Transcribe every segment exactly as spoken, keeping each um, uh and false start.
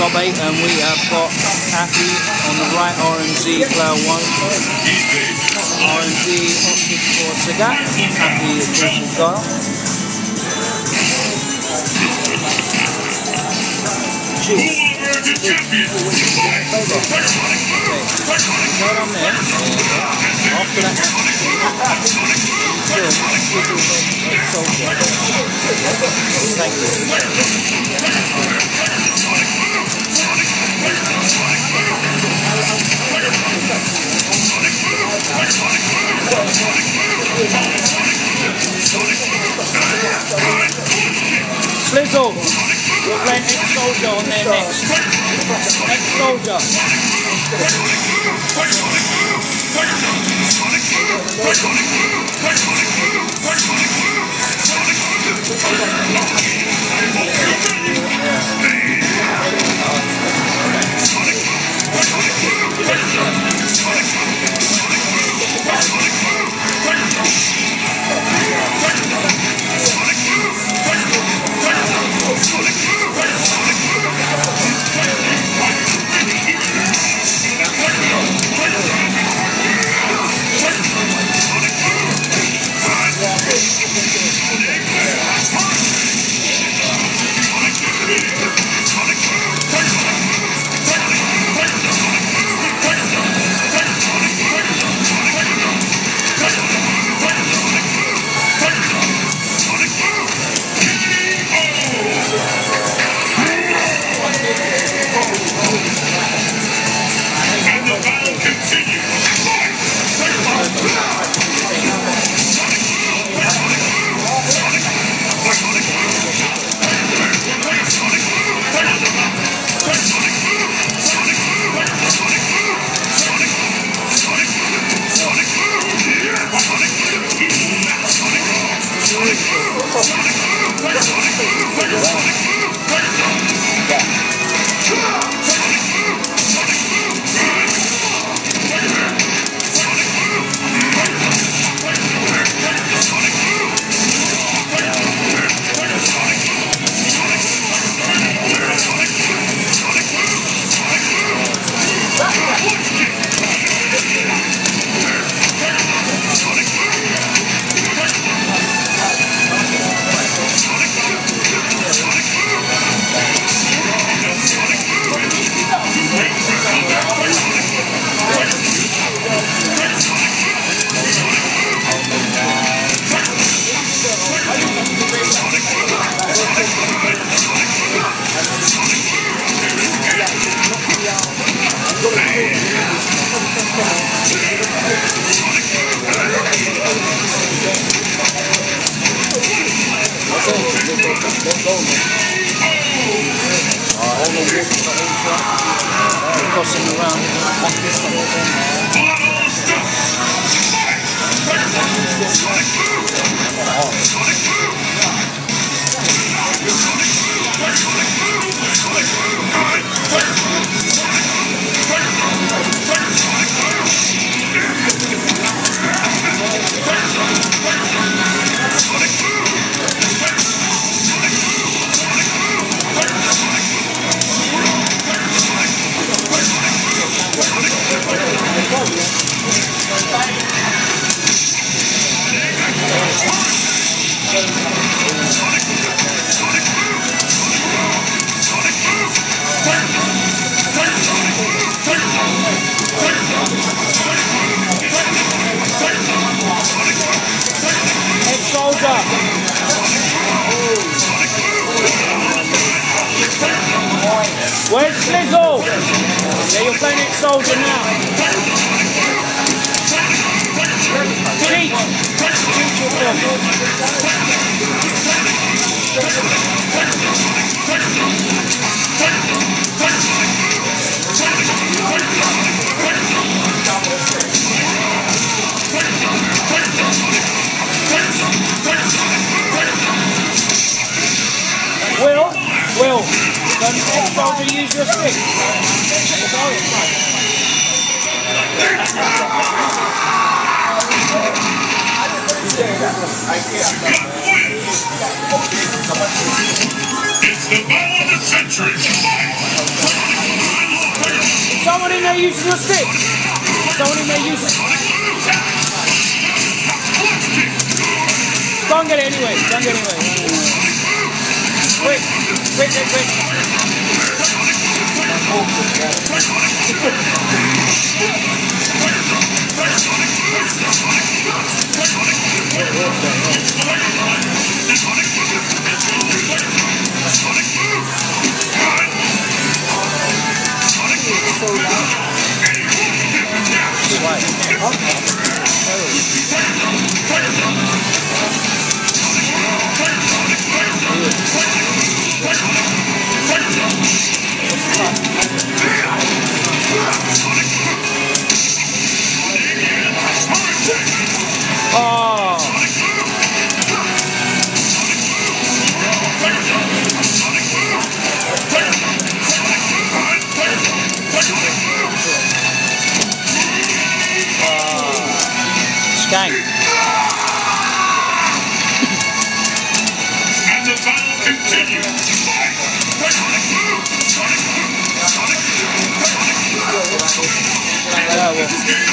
top eight, and we have got Happy on the right, R M Z player one, R M Z optic for Sagat, Happy Bruce Guile. Right on there. After that, thank you. Slizzle, we're playing Ex-Soldier on there next. Ex-Soldier. Crossing around. Ex-Soldier. Where's Slizzle? Yeah, you're playing Ex-Soldier now. Cheat. Will, Will, don't Ex-Soldier use your stick. It's the battle of the century. there using your stick? Someone in there using it? Go and get it anyway. Go and get it anyway. Quick, quick, quick, quick. Oh. Skank. And the battle continues. Yeah, well.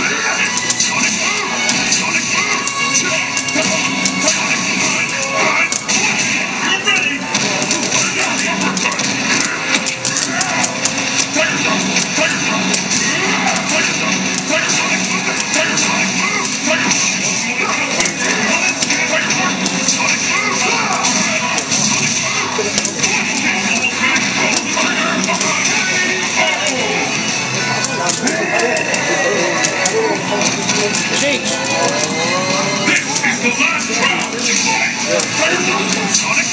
Cheech. This is the last round. Sonic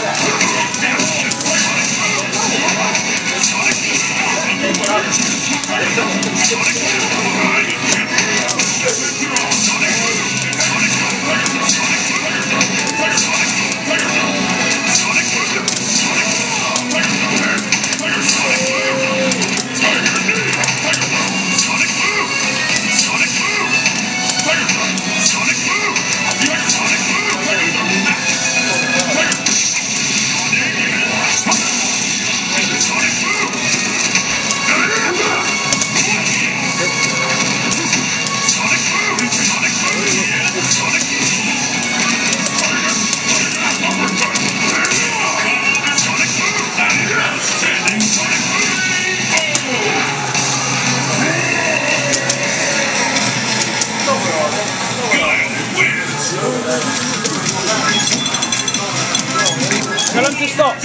Tell him to stop.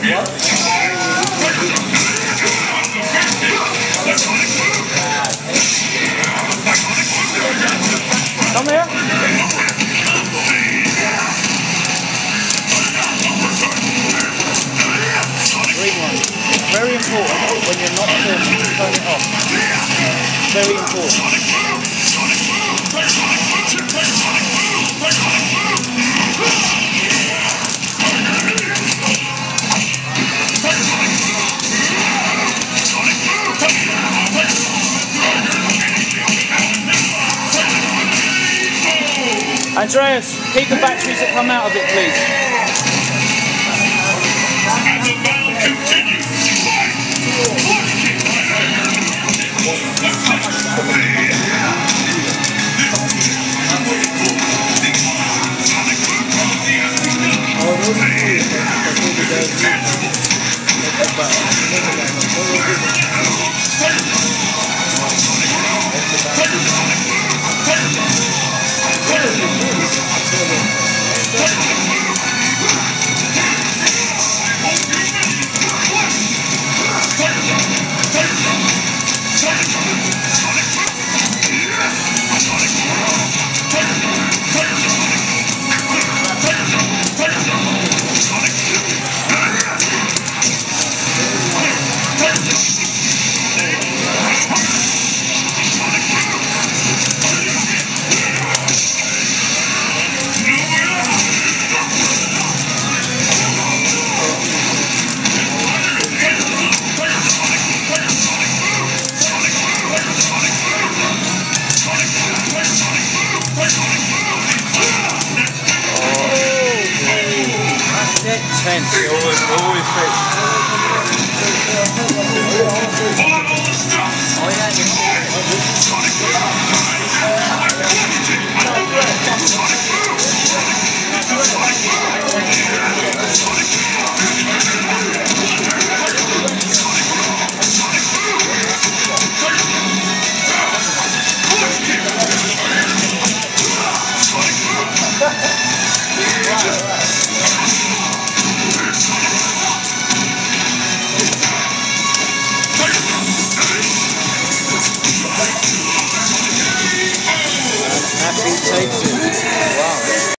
Come here. Green one. Very important when you're not filming, turn it off. Very important. Andreas, keep the batteries that come out of it, please.